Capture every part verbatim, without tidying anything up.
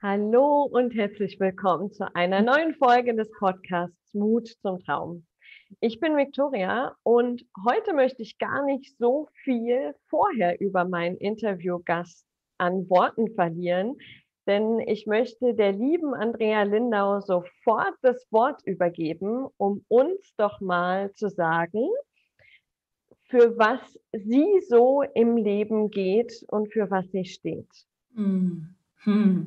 Hallo und herzlich willkommen zu einer neuen Folge des Podcasts Mut zum Traum. Ich bin Viktoria und heute möchte ich gar nicht so viel vorher über meinen Interviewgast an Worten verlieren, denn ich möchte der lieben Andrea Lindau sofort das Wort übergeben, um uns doch mal zu sagen, für was sie so im Leben geht und für was sie steht. Hm. Hm.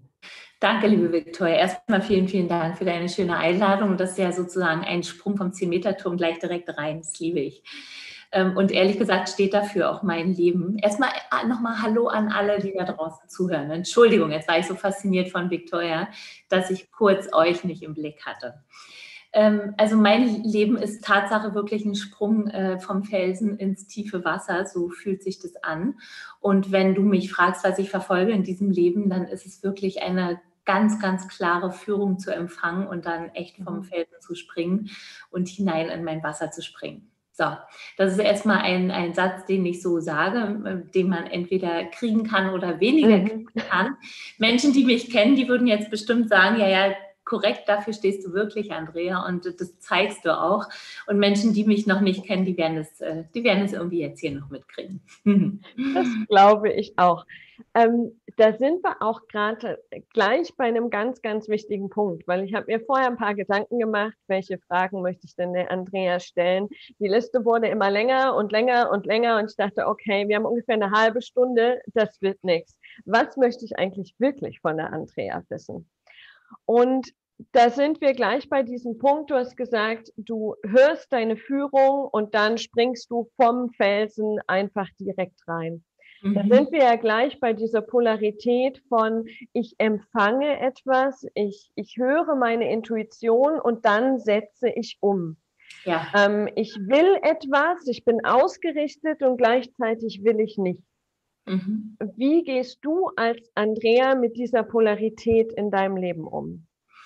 Danke, liebe Viktoria. Erstmal vielen, vielen Dank für deine schöne Einladung. Das ist ja sozusagen ein Sprung vom zehn-Meter-Turm gleich direkt rein. Das liebe ich. Und ehrlich gesagt steht dafür auch mein Leben. Erstmal nochmal Hallo an alle, die da draußen zuhören. Entschuldigung, jetzt war ich so fasziniert von Viktoria, dass ich kurz euch nicht im Blick hatte. Also mein Leben ist Tatsache wirklich ein Sprung vom Felsen ins tiefe Wasser, so fühlt sich das an. Und wenn du mich fragst, was ich verfolge in diesem Leben, dann ist es wirklich eine ganz, ganz klare Führung zu empfangen und dann echt vom Felsen zu springen und hinein in mein Wasser zu springen. So, das ist erstmal ein, ein Satz, den ich so sage, den man entweder kriegen kann oder weniger Mhm. kriegen kann. Menschen, die mich kennen, die würden jetzt bestimmt sagen, ja, ja, korrekt, dafür stehst du wirklich, Andrea, und das zeigst du auch. Und Menschen, die mich noch nicht kennen, die werden es, die werden es irgendwie jetzt hier noch mitkriegen. Das glaube ich auch. Ähm, da sind wir auch gerade gleich bei einem ganz, ganz wichtigen Punkt, weil ich habe mir vorher ein paar Gedanken gemacht, welche Fragen möchte ich denn der Andrea stellen. Die Liste wurde immer länger und länger und länger und ich dachte, okay, wir haben ungefähr eine halbe Stunde, das wird nichts. Was möchte ich eigentlich wirklich von der Andrea wissen? Und da sind wir gleich bei diesem Punkt. Du hast gesagt, du hörst deine Führung und dann springst du vom Felsen einfach direkt rein. Mhm. Da sind wir ja gleich bei dieser Polarität von, ich empfange etwas, ich, ich höre meine Intuition und dann setze ich um. Ja. Ähm, ich will etwas, ich bin ausgerichtet und gleichzeitig will ich nicht. Mhm. Wie gehst du als Andrea mit dieser Polarität in deinem Leben um?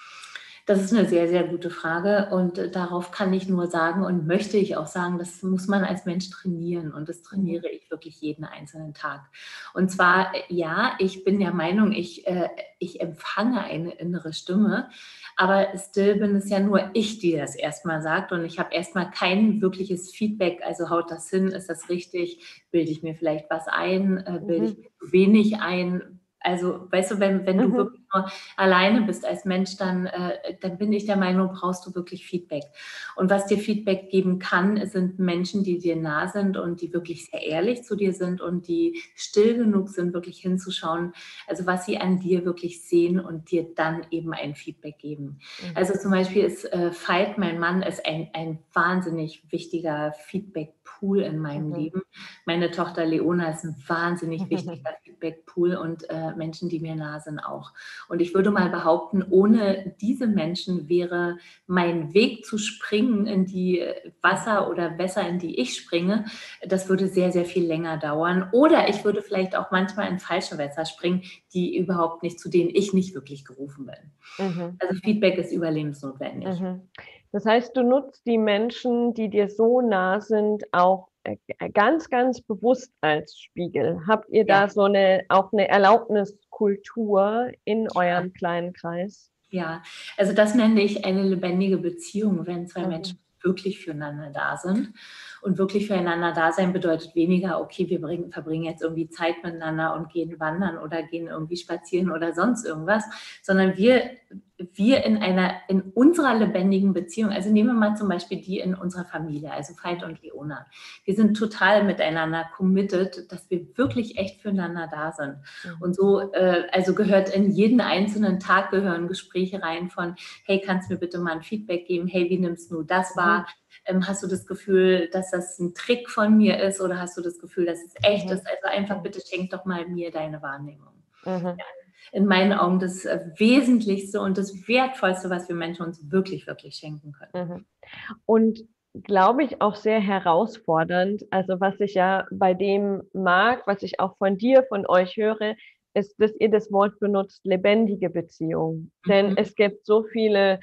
Das ist eine sehr, sehr gute Frage und äh, darauf kann ich nur sagen und möchte ich auch sagen, das muss man als Mensch trainieren und das trainiere ich wirklich jeden einzelnen Tag. Und zwar, ja, ich bin der Meinung, ich, äh, ich empfange eine innere Stimme, aber still bin es ja nur ich, die das erstmal sagt und ich habe erstmal kein wirkliches Feedback, also haut das hin, ist das richtig, bilde ich mir vielleicht was ein, äh, bilde ich mir zu wenig ein. Also, weißt du, wenn, wenn du Mhm. wirklich nur alleine bist als Mensch, dann, äh, dann bin ich der Meinung, brauchst du wirklich Feedback. Und was dir Feedback geben kann, sind Menschen, die dir nah sind und die wirklich sehr ehrlich zu dir sind und die still genug sind, wirklich hinzuschauen, also was sie an dir wirklich sehen und dir dann eben ein Feedback geben. Mhm. Also zum Beispiel ist äh, Veit, mein Mann, ist ein, ein wahnsinnig wichtiger Feedback-Pool in meinem mhm. Leben. Meine Tochter Leona ist ein wahnsinnig wichtiger Feedback-Pool und äh, Menschen, die mir nah sind, auch. Und ich würde mal behaupten, ohne diese Menschen wäre mein Weg zu springen in die Wasser oder Wässer, in die ich springe, das würde sehr, sehr viel länger dauern. Oder ich würde vielleicht auch manchmal in falsche Wässer springen, die überhaupt nicht, zu denen ich nicht wirklich gerufen bin. Mhm. Also Feedback ist überlebensnotwendig. Mhm. Das heißt, du nutzt die Menschen, die dir so nah sind, auch ganz, ganz bewusst als Spiegel. Habt ihr Ja. da so eine, auch eine Erlaubniskultur in eurem kleinen Kreis? Ja, also das nenne ich eine lebendige Beziehung, wenn zwei mhm. Menschen wirklich füreinander da sind. Und wirklich füreinander da sein bedeutet weniger, okay, wir bringen, verbringen jetzt irgendwie Zeit miteinander und gehen wandern oder gehen irgendwie spazieren oder sonst irgendwas, sondern wir, wir in einer, in unserer lebendigen Beziehung, also nehmen wir mal zum Beispiel die in unserer Familie, also Veit und Leona. Wir sind total miteinander committed, dass wir wirklich echt füreinander da sind. Mhm. Und so, äh, also gehört in jeden einzelnen Tag gehören Gespräche rein von, hey, kannst du mir bitte mal ein Feedback geben? Hey, wie nimmst du das wahr? Mhm. Ähm, hast du das Gefühl, dass das ein Trick von mir ist oder hast du das Gefühl, dass es echt mhm. ist? Also einfach bitte schenk doch mal mir deine Wahrnehmung. Mhm. Ja, in meinen Augen das Wesentlichste und das Wertvollste, was wir Menschen uns wirklich, wirklich schenken können. Mhm. Und glaube ich auch sehr herausfordernd. Also was ich ja bei dem mag, was ich auch von dir, von euch höre, ist, dass ihr das Wort benutzt, lebendige Beziehung. Mhm. Denn es gibt so viele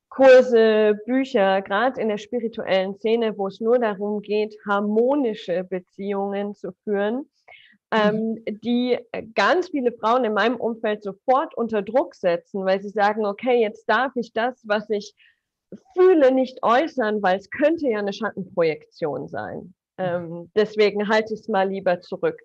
Kurse, Bücher, gerade in der spirituellen Szene, wo es nur darum geht, harmonische Beziehungen zu führen. ähm, die ganz viele Frauen in meinem Umfeld sofort unter Druck setzen, weil sie sagen, okay, jetzt darf ich das, was ich fühle, nicht äußern, weil es könnte ja eine Schattenprojektion sein. Ähm, deswegen halte ich es mal lieber zurück.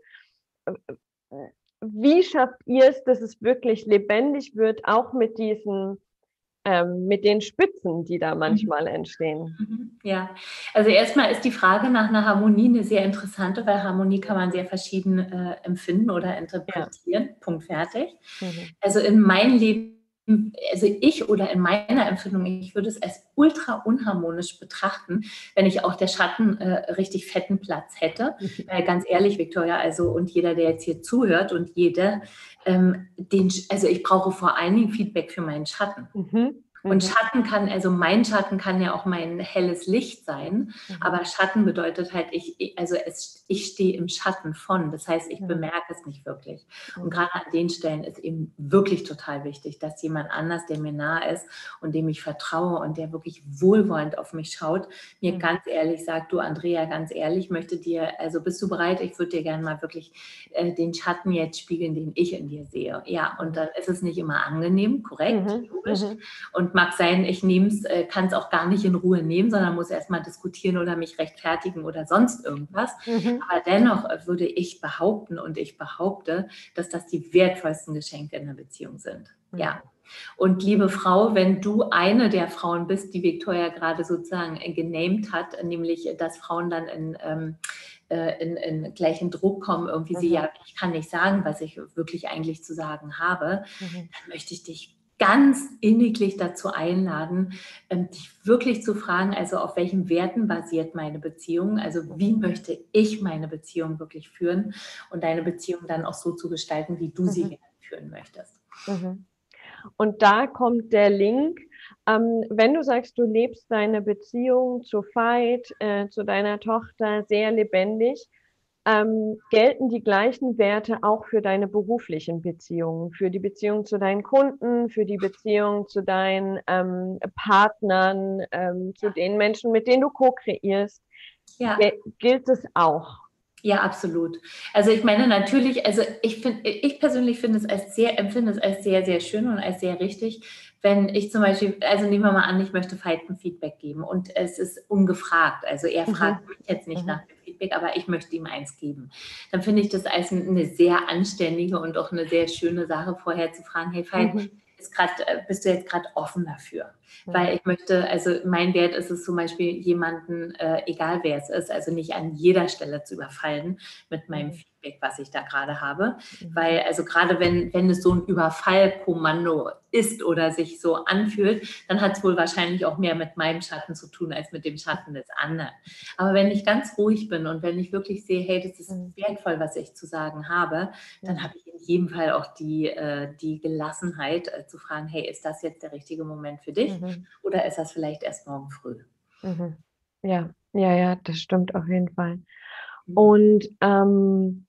Wie schafft ihr es, dass es wirklich lebendig wird, auch mit diesen, ähm, mit den Spitzen, die da manchmal entstehen? Ja, also erstmal ist die Frage nach einer Harmonie eine sehr interessante, weil Harmonie kann man sehr verschieden äh, empfinden oder interpretieren. Ja. Punkt, fertig. Mhm. Also in meinem Leben, also ich oder in meiner Empfindung, ich würde es als ultra unharmonisch betrachten, wenn ich auch der Schatten äh, richtig fetten Platz hätte. Weil ganz ehrlich, Victoria, also und jeder, der jetzt hier zuhört und jede, ähm, den, also ich brauche vor allen Dingen Feedback für meinen Schatten. Mhm. Und Schatten kann, also mein Schatten kann ja auch mein helles Licht sein, mhm. aber Schatten bedeutet halt, ich, also es, ich stehe im Schatten von, das heißt, ich mhm. bemerke es nicht wirklich. Mhm. Und gerade an den Stellen ist eben wirklich total wichtig, dass jemand anders, der mir nah ist und dem ich vertraue und der wirklich wohlwollend auf mich schaut, mir mhm. ganz ehrlich sagt, du Andrea, ganz ehrlich, möchte dir, also bist du bereit, ich würde dir gerne mal wirklich äh, den Schatten jetzt spiegeln, den ich in dir sehe. Ja, und dann ist es nicht immer angenehm, korrekt, mhm. logisch. Mhm. Und mag sein, ich nehme es, äh, kann es auch gar nicht in Ruhe nehmen, sondern muss erstmal diskutieren oder mich rechtfertigen oder sonst irgendwas. Mhm. Aber dennoch würde ich behaupten und ich behaupte, dass das die wertvollsten Geschenke in einer Beziehung sind. Mhm. Ja. Und liebe Frau, wenn du eine der Frauen bist, die Victoria gerade sozusagen äh, genamed hat, nämlich, dass Frauen dann in, ähm, äh, in, in gleichen Druck kommen, irgendwie mhm. sie, ja, ich kann nicht sagen, was ich wirklich eigentlich zu sagen habe, mhm. dann möchte ich dich ganz inniglich dazu einladen, dich wirklich zu fragen, also auf welchen Werten basiert meine Beziehung, also wie möchte ich meine Beziehung wirklich führen und deine Beziehung dann auch so zu gestalten, wie du sie mhm. gerne führen möchtest. Mhm. Und da kommt der Link, ähm, wenn du sagst, du lebst deine Beziehung zu Veit, äh, zu deiner Tochter sehr lebendig, Ähm, gelten die gleichen Werte auch für deine beruflichen Beziehungen, für die Beziehung zu deinen Kunden, für die Beziehung zu deinen ähm, Partnern, ähm, zu den Menschen, mit denen du co-kreierst? Ja. Gilt es auch? Ja, absolut. Also ich meine natürlich, also ich finde, ich persönlich finde es als sehr, empfinde es als sehr, sehr schön und als sehr richtig, wenn ich zum Beispiel, also nehmen wir mal an, ich möchte Veit ein Feedback geben und es ist ungefragt, also er mhm. fragt mich jetzt nicht mhm. nach dem Feedback, aber ich möchte ihm eins geben. Dann finde ich das als eine sehr anständige und auch eine sehr schöne Sache, vorher zu fragen, hey Veit, mhm. ist grad, bist du jetzt gerade offen dafür? Mhm. Weil ich möchte, also mein Wert ist es zum Beispiel, jemanden, äh, egal wer es ist, also nicht an jeder Stelle zu überfallen mit meinem mhm. Feedback, was ich da gerade habe. Mhm. Weil also gerade wenn, wenn es so ein Überfallkommando ist oder sich so anfühlt, dann hat es wohl wahrscheinlich auch mehr mit meinem Schatten zu tun, als mit dem Schatten des anderen. Aber wenn ich ganz ruhig bin und wenn ich wirklich sehe, hey, das ist mhm. wertvoll, was ich zu sagen habe, dann mhm. habe ich in jedem Fall auch die, äh, die Gelassenheit äh, zu fragen, hey, ist das jetzt der richtige Moment für dich mhm. oder ist das vielleicht erst morgen früh? Mhm. Ja, ja, ja, das stimmt auf jeden Fall. Mhm. Und ähm,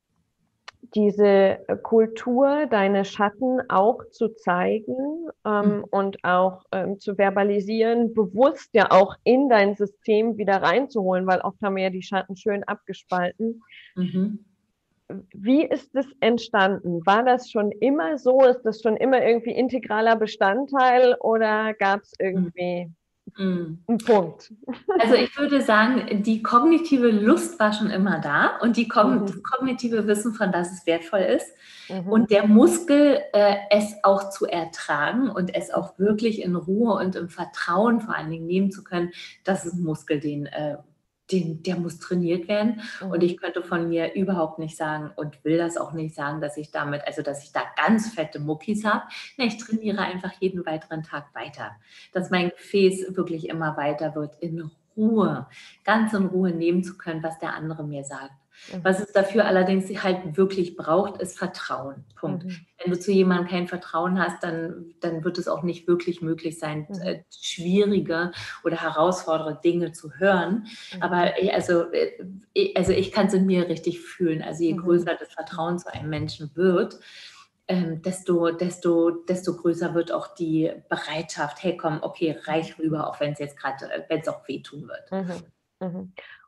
diese Kultur, deine Schatten auch zu zeigen ähm, mhm. und auch ähm, zu verbalisieren, bewusst ja auch in dein System wieder reinzuholen, weil oft haben wir ja die Schatten schön abgespalten. Mhm. Wie ist das entstanden? War das schon immer so? Ist das schon immer irgendwie integraler Bestandteil oder gab es irgendwie mm. einen Punkt? Also ich würde sagen, die kognitive Lust war schon immer da und die Kogn- mhm. das kognitive Wissen, von dass es wertvoll ist mhm. und der Muskel, äh, es auch zu ertragen und es auch wirklich in Ruhe und im Vertrauen vor allen Dingen nehmen zu können, das ist ein Muskel, den äh, Den, der muss trainiert werden mhm. und ich könnte von mir überhaupt nicht sagen und will das auch nicht sagen, dass ich damit, also dass ich da ganz fette Muckis habe. Nee, ich trainiere einfach jeden weiteren Tag weiter, dass mein Gefäß wirklich immer weiter wird, in Ruhe, ganz in Ruhe nehmen zu können, was der andere mir sagt. Mhm. Was es dafür allerdings halt wirklich braucht, ist Vertrauen. Punkt. Mhm. Wenn du zu jemandem kein Vertrauen hast, dann, dann wird es auch nicht wirklich möglich sein, mhm. äh, schwierige oder herausfordernde Dinge zu hören. Mhm. Aber also, äh, also ich kann es in mir richtig fühlen. Also je mhm. größer das Vertrauen zu einem Menschen wird, ähm, desto, desto, desto größer wird auch die Bereitschaft, hey komm, okay, reich rüber, auch wenn es jetzt gerade, wenn es auch wehtun wird. Mhm. Mhm.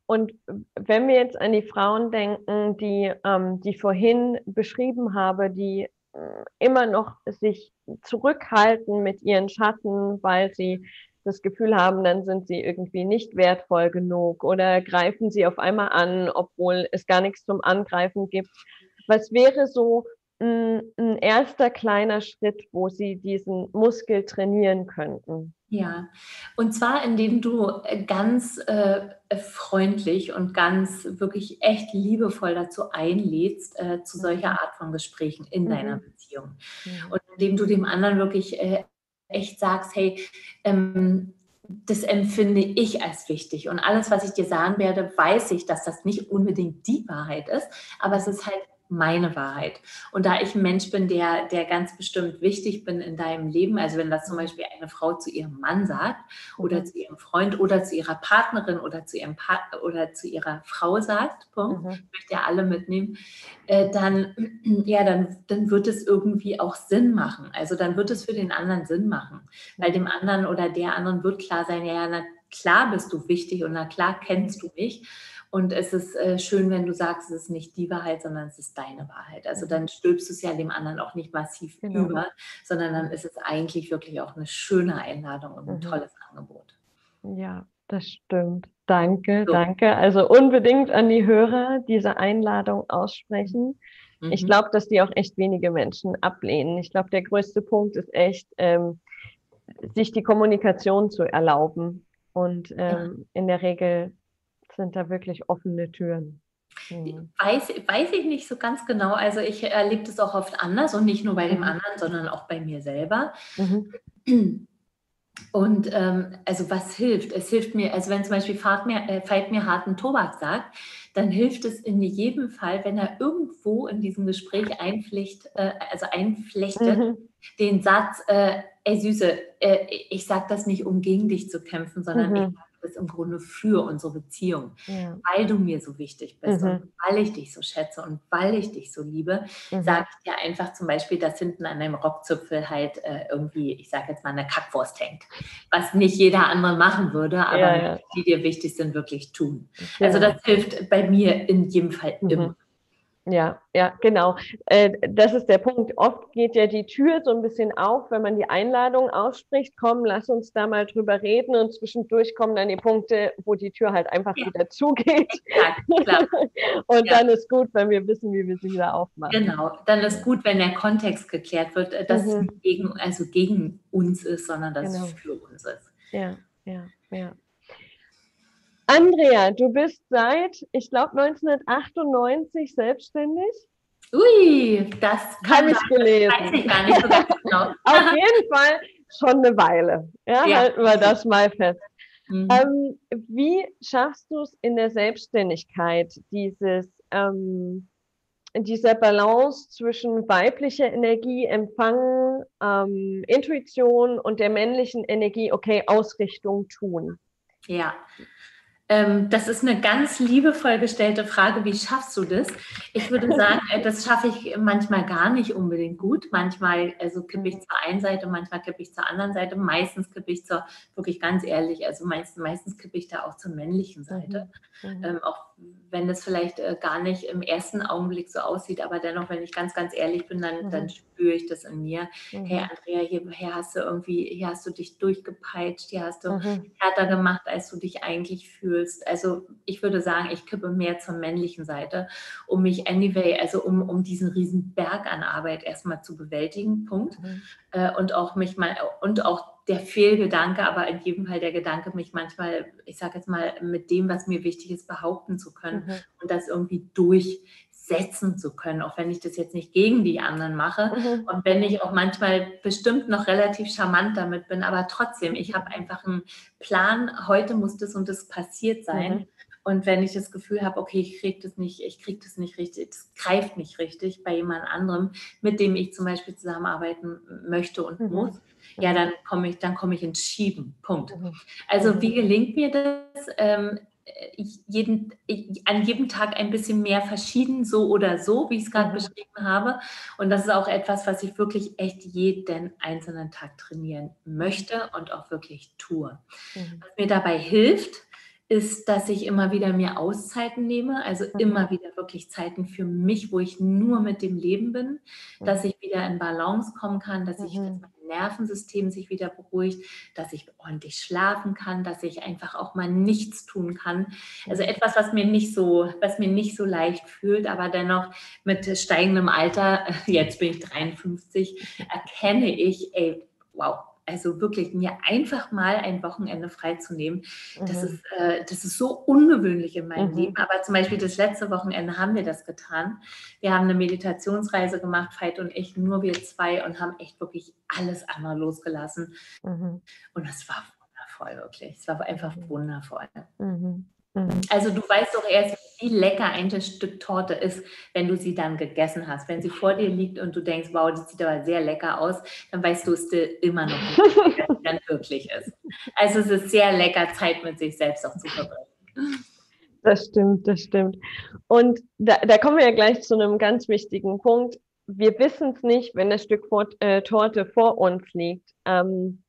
Und wenn wir jetzt an die Frauen denken, die, ähm, die ich vorhin beschrieben habe, die äh, immer noch sich zurückhalten mit ihren Schatten, weil sie das Gefühl haben, dann sind sie irgendwie nicht wertvoll genug oder greifen sie auf einmal an, obwohl es gar nichts zum Angreifen gibt. Was wäre so ein, ein erster kleiner Schritt, wo sie diesen Muskel trainieren könnten? Ja, und zwar indem du äh, ganz äh, freundlich und ganz wirklich echt liebevoll dazu einlädst, äh, zu solcher Art von Gesprächen in deiner Mhm. Beziehung. Mhm. Und indem du dem anderen wirklich äh, echt sagst, hey, ähm, das empfinde ich als wichtig. Und alles, was ich dir sagen werde, weiß ich, dass das nicht unbedingt die Wahrheit ist, aber es ist halt meine Wahrheit. Und da ich ein Mensch bin, der, der ganz bestimmt wichtig bin in deinem Leben, also wenn das zum Beispiel eine Frau zu ihrem Mann sagt oder Mhm. zu ihrem Freund oder zu ihrer Partnerin oder zu ihrem Partner oder zu ihrer Frau sagt, Punkt, Mhm. ich möchte ja alle mitnehmen, äh, dann, ja, dann, dann wird es irgendwie auch Sinn machen. Also dann wird es für den anderen Sinn machen, weil dem anderen oder der anderen wird klar sein, ja, na klar bist du wichtig und na klar kennst du mich. Und es ist äh, schön, wenn du sagst, es ist nicht die Wahrheit, sondern es ist deine Wahrheit. Also dann stülpst du es ja dem anderen auch nicht massiv Genau. über, sondern dann ist es eigentlich wirklich auch eine schöne Einladung und ein Mhm. tolles Angebot. Ja, das stimmt. Danke, So. danke. Also unbedingt an die Hörer diese Einladung aussprechen. Ich Mhm. glaube, dass die auch echt wenige Menschen ablehnen. Ich glaube, der größte Punkt ist echt, ähm, sich die Kommunikation zu erlauben. Und ähm, in der Regel sind da wirklich offene Türen. Mhm. Weiß, weiß ich nicht so ganz genau. Also ich erlebe das auch oft anders und nicht nur bei dem Mhm. anderen, sondern auch bei mir selber. Mhm. Und ähm, also was hilft? Es hilft mir, also wenn zum Beispiel Fahrt mir, äh, Veit mir harten Tobak sagt, dann hilft es in jedem Fall, wenn er irgendwo in diesem Gespräch einpflicht, äh, also einflechtet, Mhm. den Satz, äh, ey Süße, äh, ich sage das nicht, um gegen dich zu kämpfen, sondern ich Mhm. sage das im Grunde für unsere Beziehung, Ja. weil du mir so wichtig bist Mhm. und weil ich dich so schätze und weil ich dich so liebe, Mhm. sage ich dir einfach zum Beispiel, dass hinten an deinem Rockzipfel halt äh, irgendwie, ich sage jetzt mal, eine Kackwurst hängt, was nicht jeder andere machen würde, aber Ja, ja. die dir wichtig sind, wirklich tun. Also Genau. das hilft bei mir in jedem Fall immer. Mhm. Ja, ja, genau. Äh, das ist der Punkt. Oft geht ja die Tür so ein bisschen auf, wenn man die Einladung ausspricht, komm, lass uns da mal drüber reden und zwischendurch kommen dann die Punkte, wo die Tür halt einfach Ja, wieder zugeht. exakt, klar. Und Ja. dann ist gut, wenn wir wissen, wie wir sie wieder aufmachen. Genau, dann ist gut, wenn der Kontext geklärt wird, äh, dass es Mhm. nicht gegen, also gegen uns ist, sondern dass Genau. es für uns ist. Ja, ja, ja. Andrea, du bist seit, ich glaube, neunzehnhundertachtundneunzig selbstständig. Ui, das kann Habe sein, ich das gelesen. weiß ich gar nicht so ganz genau. Auf jeden Fall schon eine Weile. Ja, Ja. halten wir das mal fest. Mhm. Ähm, wie schaffst du es in der Selbstständigkeit, dieses, ähm, dieser Balance zwischen weiblicher Energie, Empfangen, ähm, Intuition und der männlichen Energie, okay, Ausrichtung tun? Ja. Ähm, das ist eine ganz liebevoll gestellte Frage. Wie schaffst du das? Ich würde sagen, äh, das schaffe ich manchmal gar nicht unbedingt gut. Manchmal, also kippe ich zur einen Seite, manchmal kippe ich zur anderen Seite. Meistens kippe ich zur, wirklich ganz ehrlich, also meist, meistens kippe ich da auch zur männlichen Seite. Mhm. Mhm. Ähm, auch wenn das vielleicht äh, gar nicht im ersten Augenblick so aussieht, aber dennoch, wenn ich ganz, ganz ehrlich bin, dann, Mhm. dann spüre ich das in mir. Mhm. Hey Andrea, hier, hier hast du irgendwie, hier hast du dich durchgepeitscht, hier hast du Mhm. härter gemacht, als du dich eigentlich fühlst. Also ich würde sagen, ich kippe mehr zur männlichen Seite, um mich anyway, also um, um diesen riesen Berg an Arbeit erstmal zu bewältigen, Punkt. Mhm. Äh, und auch mich mal, und auch der Fehlgedanke, aber in jedem Fall der Gedanke, mich manchmal, ich sage jetzt mal, mit dem, was mir wichtig ist, behaupten zu können Mhm. und das irgendwie durchsetzen zu können, auch wenn ich das jetzt nicht gegen die anderen mache Mhm. und wenn ich auch manchmal bestimmt noch relativ charmant damit bin, aber trotzdem, ich habe einfach einen Plan, heute muss das und das passiert sein. Mhm. Und wenn ich das Gefühl habe, okay, ich kriege das nicht, ich kriege das nicht richtig, das greift nicht richtig bei jemand anderem, mit dem ich zum Beispiel zusammenarbeiten möchte und Mhm. muss, ja, dann komme ich, dann komme ich ins Schieben. Punkt. Mhm. Also Mhm. wie gelingt mir das? Ähm, jeden, an jedem Tag ein bisschen mehr verschieden, so oder so, wie ich es gerade Mhm. beschrieben habe. Und das ist auch etwas, was ich wirklich echt jeden einzelnen Tag trainieren möchte und auch wirklich tue. Mhm. Was mir dabei hilft, ist, dass ich immer wieder mir Auszeiten nehme, also Mhm. immer wieder wirklich Zeiten für mich, wo ich nur mit dem Leben bin, dass Mhm. ich wieder in Balance kommen kann, dass ich, dass Mhm. mein Nervensystem sich wieder beruhigt, dass ich ordentlich schlafen kann, dass ich einfach auch mal nichts tun kann. Also Mhm. etwas, was mir nicht so, was mir nicht so leicht fühlt, aber dennoch mit steigendem Alter, jetzt bin ich dreiundfünfzig, erkenne ich, ey, wow, also wirklich mir einfach mal ein Wochenende freizunehmen, das Mhm. ist, äh, das ist so ungewöhnlich in meinem Mhm. Leben. Aber zum Beispiel das letzte Wochenende haben wir das getan. Wir haben eine Meditationsreise gemacht, Veit und ich, nur wir zwei, und haben echt wirklich alles andere losgelassen. Mhm. Und das war wundervoll, wirklich. Es war einfach wundervoll. Mhm. Mhm. Also du weißt doch erst, wie lecker ein Stück Torte ist, wenn du sie dann gegessen hast. Wenn sie vor dir liegt und du denkst, wow, das sieht aber sehr lecker aus, dann weißt du es dir immer noch nicht, wie lecker sie dann wirklich ist. Also es ist sehr lecker, Zeit mit sich selbst auch zu verbringen. Das stimmt, das stimmt. Und da, da kommen wir ja gleich zu einem ganz wichtigen Punkt. Wir wissen es nicht, wenn das Stück vor, äh, Torte vor uns liegt. Ähm,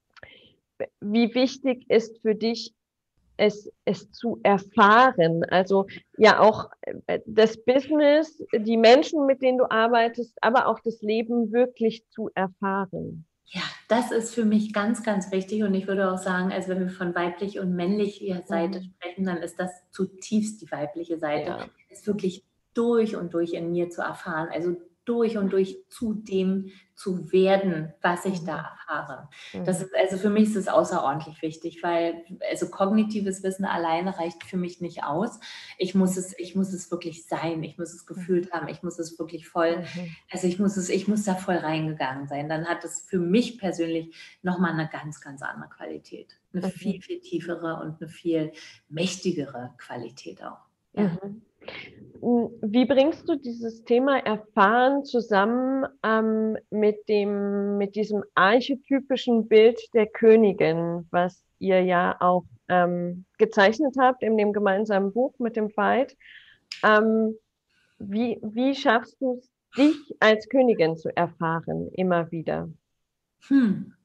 wie wichtig ist für dich, es, es zu erfahren? Also ja auch äh, das Business, die Menschen, mit denen du arbeitest, aber auch das Leben wirklich zu erfahren. Ja, das ist für mich ganz, ganz wichtig. Und ich würde auch sagen, also wenn wir von weiblich und männlicher Seite Mhm. sprechen, dann ist das zutiefst die weibliche Seite, Ja. ist wirklich durch und durch in mir zu erfahren. Also durch und durch zu dem zu werden, was ich Mhm. da erfahre. Mhm. Das ist, also für mich ist es außerordentlich wichtig, weil also kognitives Wissen alleine reicht für mich nicht aus. Ich muss es, ich muss es wirklich sein, ich muss es gefühlt haben, ich muss es wirklich voll, Mhm. also ich muss es, ich muss da voll reingegangen sein. Dann hat es für mich persönlich nochmal eine ganz, ganz andere Qualität. Eine Mhm. viel, viel tiefere und eine viel mächtigere Qualität auch. Ja. Mhm. Wie bringst du dieses Thema Erfahren zusammen ähm, mit dem, mit diesem archetypischen Bild der Königin, was ihr ja auch ähm, gezeichnet habt in dem gemeinsamen Buch mit dem Veit? Ähm, wie, wie schaffst du es, dich als Königin zu erfahren, immer wieder? Hm.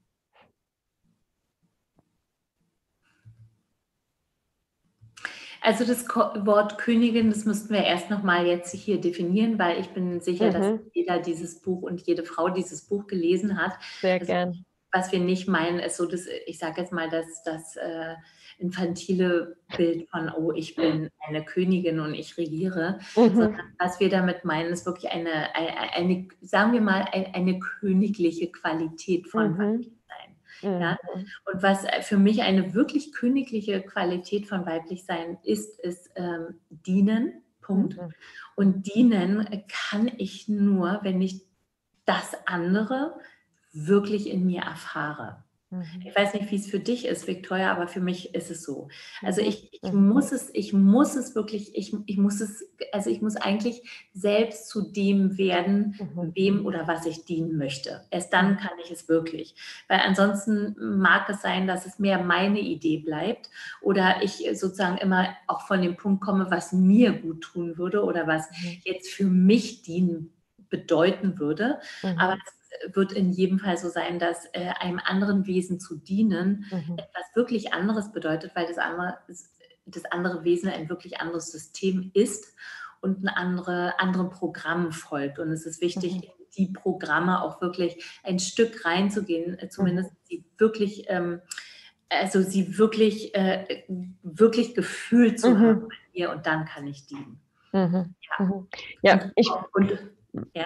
Also das Wort Königin, das müssten wir erst nochmal jetzt hier definieren, weil ich bin sicher, dass Mhm. jeder dieses Buch und jede Frau dieses Buch gelesen hat. Sehr Also, gern. was wir nicht meinen, ist so, dass, ich sage jetzt mal, dass das äh, infantile Bild von, oh, ich bin eine Königin und ich regiere, Mhm. sondern was wir damit meinen, ist wirklich eine, eine, eine sagen wir mal, eine, eine königliche Qualität von Mhm. Weiblichsein. Mhm. Ja? Und was für mich eine wirklich königliche Qualität von Weiblichsein ist, ist ähm, dienen, Punkt. Mhm. Und dienen kann ich nur, wenn ich das andere wirklich in mir erfahre. Mhm. Ich weiß nicht, wie es für dich ist, Victoria, aber für mich ist es so. Also Mhm. ich, ich Mhm. muss es, ich muss es wirklich, ich, ich muss es, also ich muss eigentlich selbst zu dem werden, Mhm. wem oder was ich dienen möchte. Erst dann kann ich es wirklich. Weil ansonsten mag es sein, dass es mehr meine Idee bleibt oder ich sozusagen immer auch von dem Punkt komme, was mir gut tun würde oder was Mhm. jetzt für mich dienen bedeuten würde. Mhm. Aber es wird in jedem Fall so sein, dass äh, einem anderen Wesen zu dienen Mhm. etwas wirklich anderes bedeutet, weil das andere, das andere Wesen ein wirklich anderes System ist und ein andere, anderen Programm folgt. Und es ist wichtig, Mhm. in die Programme auch wirklich ein Stück reinzugehen, zumindest sie wirklich, ähm, also sie wirklich, äh, wirklich gefühlt zu Mhm. haben bei mir, und dann kann ich dienen. Mhm. Ja, Mhm. Ja, und, ich, und ja.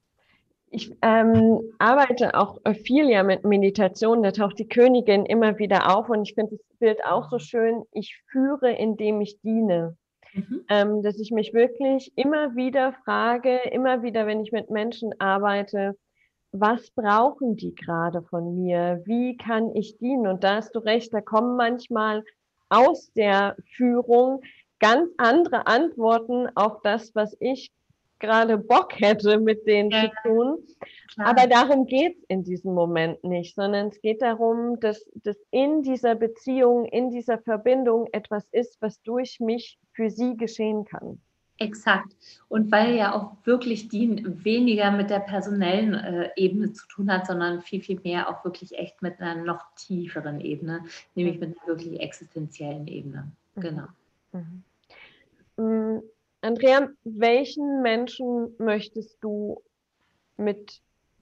ich ähm, arbeite auch viel ja mit Meditation, da taucht die Königin immer wieder auf und ich finde das Bild auch so schön, ich führe, indem ich diene. Mhm. Ähm, dass ich mich wirklich immer wieder frage, immer wieder, wenn ich mit Menschen arbeite, was brauchen die gerade von mir? Wie kann ich dienen? Und da hast du recht, da kommen manchmal aus der Führung ganz andere Antworten auf das, was ich gerade Bock hätte, mit denen Ja, zu tun. klar. Aber darum geht's in diesem Moment nicht, sondern es geht darum, dass, dass in dieser Beziehung, in dieser Verbindung etwas ist, was durch mich für sie geschehen kann. Exakt. Und weil ja auch wirklich die weniger mit der personellen äh, Ebene zu tun hat, sondern viel, viel mehr auch wirklich echt mit einer noch tieferen Ebene, nämlich mit einer wirklich existenziellen Ebene. Genau. Mhm. Mhm. Andrea, welchen Menschen möchtest du mit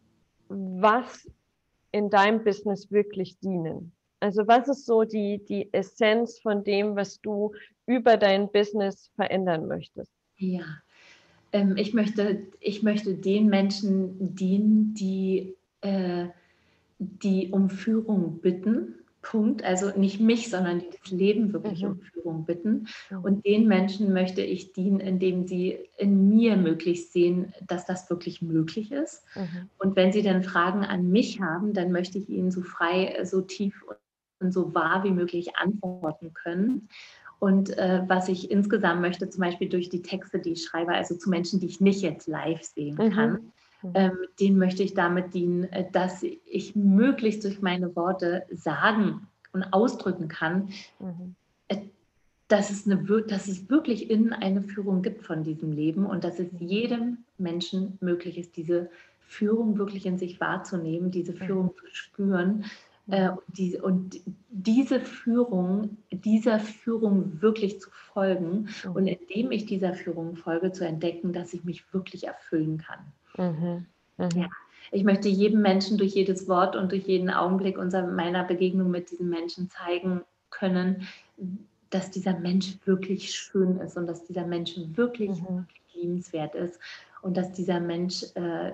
was in deinem Business wirklich dienen? Also was ist so die, die Essenz von dem, was du über dein Business verändern möchtest? Ja, ähm, ich möchte, ich möchte den Menschen dienen, die, äh, die um Führung bitten. Punkt. Also nicht mich, sondern die das Leben wirklich Mhm. um Führung bitten. Mhm. Und den Menschen möchte ich dienen, indem sie in mir möglichst sehen, dass das wirklich möglich ist. Mhm. Und wenn sie dann Fragen an mich haben, dann möchte ich ihnen so frei, so tief und so wahr wie möglich antworten können. Und äh, was ich insgesamt möchte, zum Beispiel durch die Texte, die ich schreibe, also zu Menschen, die ich nicht jetzt live sehen kann, Mhm. Mhm. ähm, denen möchte ich damit dienen, äh, dass ich möglichst durch meine Worte sagen und ausdrücken kann, Mhm. äh, dass, es eine, dass es wirklich innen eine Führung gibt von diesem Leben und dass es jedem Menschen möglich ist, diese Führung wirklich in sich wahrzunehmen, diese Führung zu spüren. Äh, und, die, und diese Führung, dieser Führung wirklich zu folgen Mhm. und indem ich dieser Führung folge, zu entdecken, dass ich mich wirklich erfüllen kann. Mhm. Mhm. Ja, ich möchte jedem Menschen durch jedes Wort und durch jeden Augenblick unserer, meiner Begegnung mit diesem Menschen zeigen können, dass dieser Mensch wirklich schön ist und dass dieser Mensch wirklich, Mhm. wirklich liebenswert ist und dass dieser Mensch äh,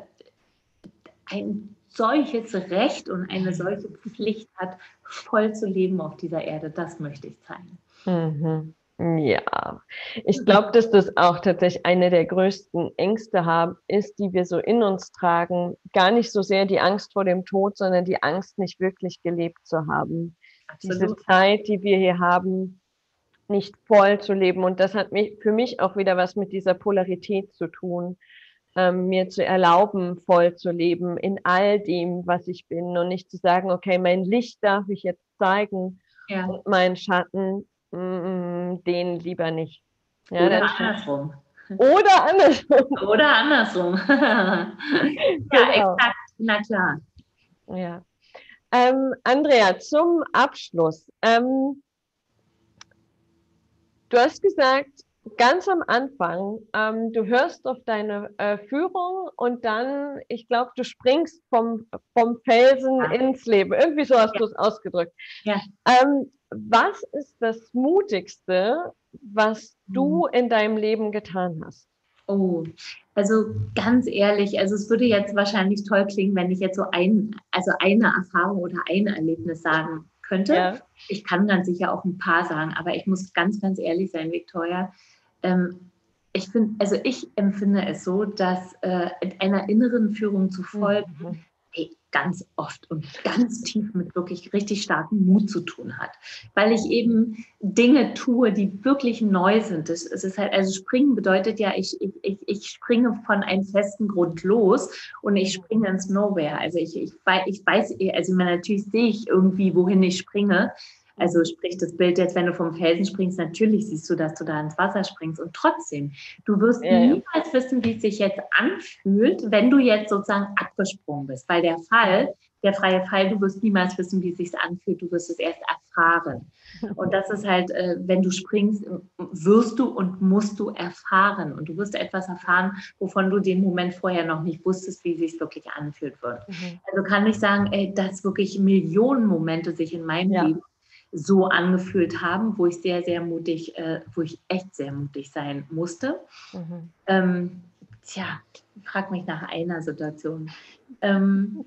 ein solches Recht und eine solche Pflicht hat, voll zu leben auf dieser Erde. Das möchte ich zeigen. Mhm. Ja, ich glaube, dass das auch tatsächlich eine der größten Ängste haben, ist, die wir so in uns tragen. Gar nicht so sehr die Angst vor dem Tod, sondern die Angst, nicht wirklich gelebt zu haben. Diese Absolut. Zeit, die wir hier haben, nicht voll zu leben. Und das hat mich, für mich auch wieder was mit dieser Polarität zu tun, ähm, mir zu erlauben, voll zu leben in all dem, was ich bin und nicht zu sagen, okay, mein Licht darf ich jetzt zeigen Ja. und meinen Schatten, mm, den lieber nicht. Ja, Oder dann, andersrum. oder andersrum. Oder andersrum. Ja, Genau. exakt. Na klar. Ja. Ähm, Andrea, zum Abschluss. Ähm, du hast gesagt, ganz am Anfang, ähm, du hörst auf deine äh, Führung und dann, ich glaube, du springst vom, vom Felsen Ja. ins Leben. Irgendwie so hast Ja. du es ausgedrückt. Ja. Ähm, was ist das Mutigste, was du in deinem Leben getan hast? Oh, also ganz ehrlich, also es würde jetzt wahrscheinlich toll klingen, wenn ich jetzt so ein, also eine Erfahrung oder ein Erlebnis sagen könnte. Ja. Ich kann ganz sicher auch ein paar sagen, aber ich muss ganz, ganz ehrlich sein, Victoria. Ähm, ich finde, also ich empfinde es so, dass äh, einer inneren Führung zu folgen, Mhm. hey, ganz oft und ganz tief mit wirklich richtig starkem Mut zu tun hat. Weil ich eben Dinge tue, die wirklich neu sind. Es, es ist halt, also springen bedeutet ja, ich, ich, ich, ich springe von einem festen Grund los und ich springe ins Nowhere. Also ich, ich, ich weiß, also natürlich sehe ich irgendwie, wohin ich springe. Also sprich das Bild jetzt, wenn du vom Felsen springst, natürlich siehst du, dass du da ins Wasser springst und trotzdem, du wirst Ja, ja. niemals wissen, wie es sich jetzt anfühlt, wenn du jetzt sozusagen abgesprungen bist, weil der Fall, der freie Fall, du wirst niemals wissen, wie es sich anfühlt, du wirst es erst erfahren. Und das ist halt, äh, wenn du springst, wirst du und musst du erfahren und du wirst etwas erfahren, wovon du den Moment vorher noch nicht wusstest, wie es sich wirklich anfühlt wird. Mhm. Also kann ich sagen, ey, dass wirklich Millionen Momente sich in meinem Ja. Leben so angefühlt haben, wo ich sehr, sehr mutig, äh, wo ich echt sehr mutig sein musste. Mhm. Ähm, tja, frag mich nach einer Situation. Ähm,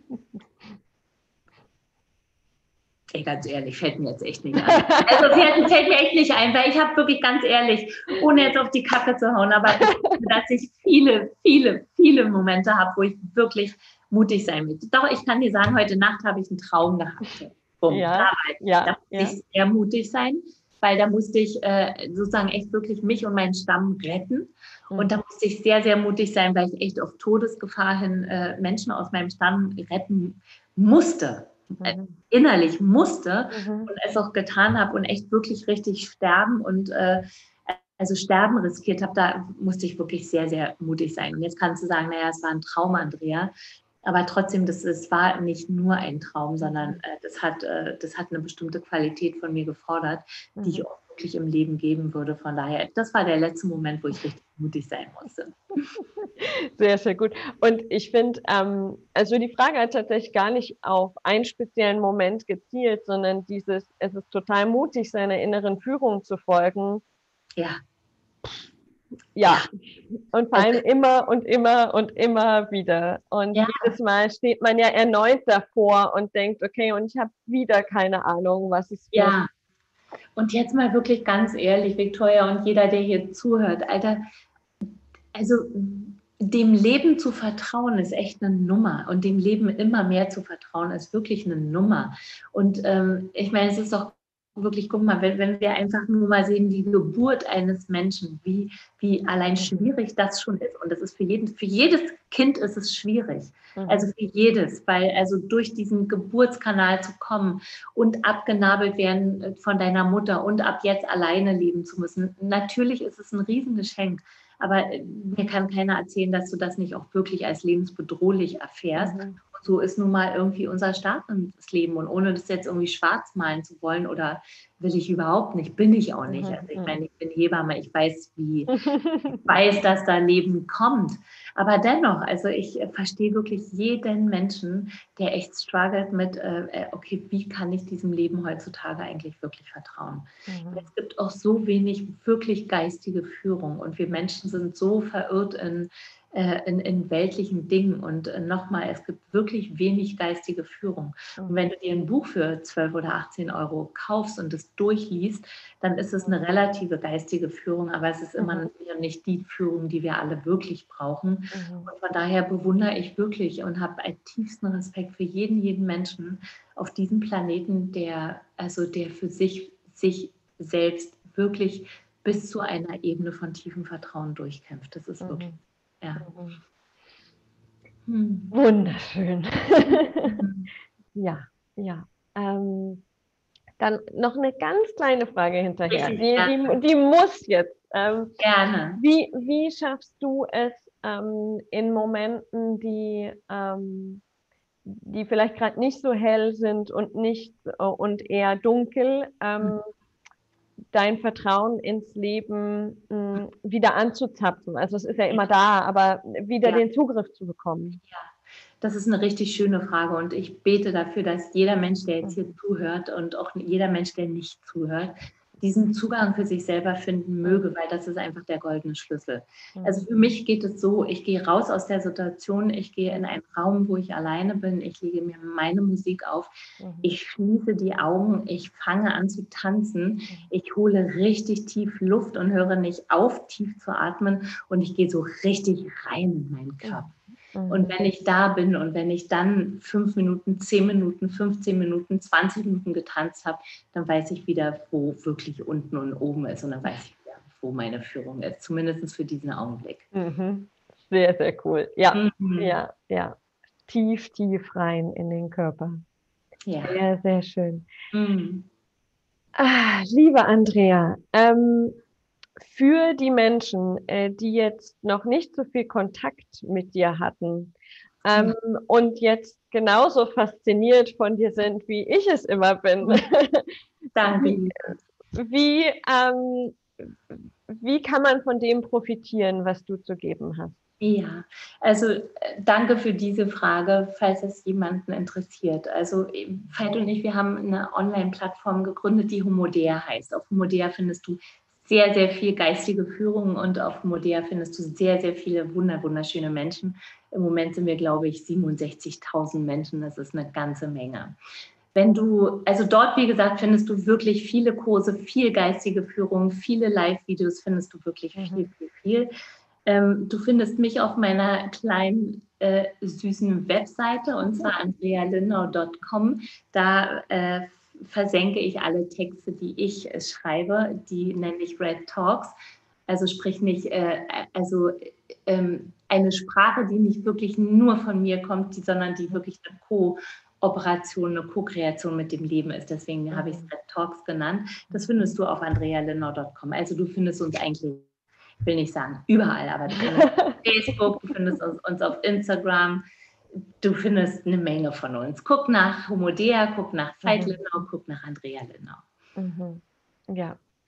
ey, ganz ehrlich, fällt mir jetzt echt nicht ein. Also fällt, fällt mir echt nicht ein, weil ich habe wirklich ganz ehrlich, ohne jetzt auf die Kacke zu hauen, aber ich finde, dass ich viele, viele, viele Momente habe, wo ich wirklich mutig sein will. Doch, ich kann dir sagen, heute Nacht habe ich einen Traum gehabt. Bumm, Ja, da, ja, da musste ja. ich sehr mutig sein, weil da musste ich äh, sozusagen echt wirklich mich und meinen Stamm retten. Und da musste ich sehr, sehr mutig sein, weil ich echt auf Todesgefahr hin äh, Menschen aus meinem Stamm retten musste. Äh, Mhm. innerlich musste Mhm. und es auch getan habe und echt wirklich richtig sterben und äh, also Sterben riskiert habe, da musste ich wirklich sehr, sehr mutig sein. Und jetzt kannst du sagen, naja, es war ein Traum, Andrea. Aber trotzdem, das, das war nicht nur ein Traum, sondern äh, das, hat, äh, das hat eine bestimmte Qualität von mir gefordert, die ich auch wirklich im Leben geben würde. Von daher, das war der letzte Moment, wo ich richtig mutig sein musste. Sehr, sehr gut. Und ich finde, ähm, also die Frage hat tatsächlich gar nicht auf einen speziellen Moment gezielt, sondern dieses, es ist total mutig, seiner inneren Führung zu folgen. Ja. Ja, und vor allem Also, immer und immer und immer wieder. Und ja. jedes Mal steht man ja erneut davor und denkt, okay, und ich habe wieder keine Ahnung, was es wird. Ja. Und jetzt mal wirklich ganz ehrlich, Victoria und jeder, der hier zuhört, Alter, also dem Leben zu vertrauen ist echt eine Nummer und dem Leben immer mehr zu vertrauen ist wirklich eine Nummer. Und ähm, ich meine, es ist doch wirklich, guck mal, wenn, wenn wir einfach nur mal sehen, die Geburt eines Menschen, wie, wie allein schwierig das schon ist. Und das ist für jeden, für jedes Kind ist es schwierig. Mhm. Also für jedes, weil also durch diesen Geburtskanal zu kommen und abgenabelt werden von deiner Mutter und ab jetzt alleine leben zu müssen. Natürlich ist es ein Riesengeschenk. Aber mir kann keiner erzählen, dass du das nicht auch wirklich als lebensbedrohlich erfährst. Mhm. So ist nun mal irgendwie unser Start ins Leben. Und ohne das jetzt irgendwie schwarz malen zu wollen oder will ich überhaupt nicht, bin ich auch nicht. Also ich meine, ich bin Hebamme, ich weiß, wie, ich weiß, dass da Leben kommt. Aber dennoch, also ich verstehe wirklich jeden Menschen, der echt struggelt mit, äh, okay, wie kann ich diesem Leben heutzutage eigentlich wirklich vertrauen? Mhm. Es gibt auch so wenig wirklich geistige Führung und wir Menschen sind so verirrt in, in, in weltlichen Dingen und nochmal, es gibt wirklich wenig geistige Führung. Und wenn du dir ein Buch für zwölf oder achtzehn Euro kaufst und es durchliest, dann ist es eine relative geistige Führung, aber es ist immer nicht die Führung, die wir alle wirklich brauchen. Und von daher bewundere ich wirklich und habe einen tiefsten Respekt für jeden, jeden Menschen auf diesem Planeten, der, also der für sich, sich selbst wirklich bis zu einer Ebene von tiefem Vertrauen durchkämpft. Das ist Mhm. wirklich, ja. Mhm. Hm. Wunderschön. Mhm. Ja, ja. Ähm, dann noch eine ganz kleine Frage hinterher. Richtig, Die, die, die muss jetzt. Ähm, gerne. Wie, wie schaffst du es ähm, in Momenten, die, ähm, die vielleicht gerade nicht so hell sind und nicht äh, und eher dunkel, ähm, dein Vertrauen ins Leben mh, wieder anzuzapfen? Also es ist ja immer da, aber wieder Ja. den Zugriff zu bekommen. Ja, das ist eine richtig schöne Frage und ich bete dafür, dass jeder Mensch, der jetzt hier zuhört und auch jeder Mensch, der nicht zuhört, diesen Zugang für sich selber finden möge, weil das ist einfach der goldene Schlüssel. Also für mich geht es so, ich gehe raus aus der Situation, ich gehe in einen Raum, wo ich alleine bin, ich lege mir meine Musik auf, ich schließe die Augen, ich fange an zu tanzen, ich hole richtig tief Luft und höre nicht auf, tief zu atmen und ich gehe so richtig rein in meinen Körper. Und wenn ich da bin und wenn ich dann fünf Minuten, zehn Minuten, fünfzehn Minuten, zwanzig Minuten getanzt habe, dann weiß ich wieder, wo wirklich unten und oben ist und dann weiß ich wieder, wo meine Führung ist, zumindest für diesen Augenblick. Mhm. Sehr, sehr cool. Ja, Mhm. ja, ja. Tief, tief rein in den Körper. Ja. Sehr, sehr schön. Mhm. Ah, liebe Andrea, ähm, für die Menschen, äh, die jetzt noch nicht so viel Kontakt mit dir hatten ähm, ja. und jetzt genauso fasziniert von dir sind, wie ich es immer bin, Danke. wie, wie, ähm, wie kann man von dem profitieren, was du zu geben hast? Ja, also danke für diese Frage, falls es jemanden interessiert. Also Veit und ich, wir haben eine Online-Plattform gegründet, die Homodea heißt. Auf Homodea findest du sehr, sehr viel geistige Führung und auf Homodea findest du sehr, sehr viele wunderschöne Menschen. Im Moment sind wir, glaube ich, siebenundsechzigtausend Menschen. Das ist eine ganze Menge. Wenn du, also dort, wie gesagt, findest du wirklich viele Kurse, viel geistige Führung, viele Live-Videos, findest du wirklich mhm. viel, viel, viel. Ähm, du findest mich auf meiner kleinen, äh, süßen Webseite und zwar andrea linnau punkt com. Da äh, versenke ich alle Texte, die ich äh, schreibe. Die nenne ich Red Talks. Also sprich nicht, äh, also ähm, eine Sprache, die nicht wirklich nur von mir kommt, die, sondern die wirklich eine Co-Operation, eine Co-Kreation mit dem Leben ist. Deswegen mhm. habe ich es Red Talks genannt. Das findest du auf andrea linnau punkt com. Also du findest uns eigentlich, ich will nicht sagen überall, aber du findest uns auf Facebook, du findest uns, uns auf Instagram, du findest eine Menge von uns. Guck nach Homodea, guck nach Veit mhm. Linnau, guck nach Andrea Linnau. Mhm. Ja,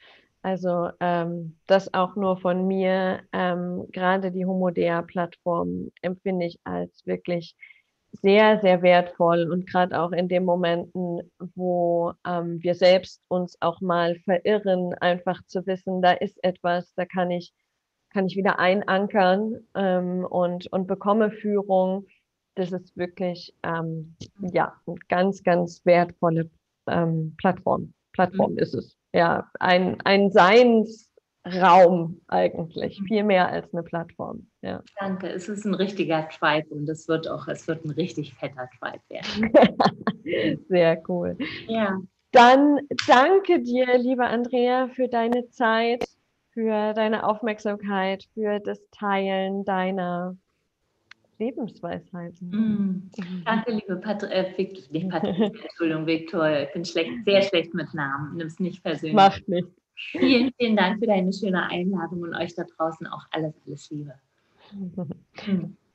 Also ähm, das auch nur von mir, ähm, gerade die Homodea-Plattform empfinde ich als wirklich sehr, sehr wertvoll und gerade auch in den Momenten, wo ähm, wir selbst uns auch mal verirren, einfach zu wissen, da ist etwas, da kann ich, kann ich wieder einankern ähm, und, und bekomme Führung. Das ist wirklich ähm, ja, eine ganz, ganz wertvolle ähm, Plattform. Plattform ist es. Ja, ein, ein Seinsraum eigentlich, viel mehr als eine Plattform. Ja. Danke, es ist ein richtiger Tribe und es wird auch, es wird ein richtig fetter Tribe werden. Sehr cool. Ja. Dann danke dir, liebe Andrea, für deine Zeit, für deine Aufmerksamkeit, für das Teilen deiner Lebensweisheiten. Mm. Danke, liebe Pat äh, Vic nicht Patricia, Entschuldigung, Victoria. Ich bin schlecht, sehr schlecht mit Namen. Nimm es nicht persönlich. Macht nichts. Vielen, vielen Dank für deine schöne Einladung und euch da draußen auch alles, alles Liebe. Mm.